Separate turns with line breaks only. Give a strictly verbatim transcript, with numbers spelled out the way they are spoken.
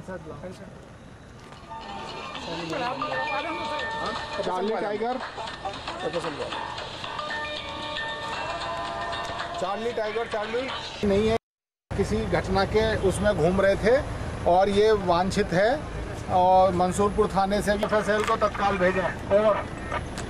Charlie tiger Charlie tiger Charlie नहीं है, किसी घटना के उसमें घूम रहे थे और ये वांछित है और मंसूरपुर थाने से भी सेल को तत्काल भेजा। और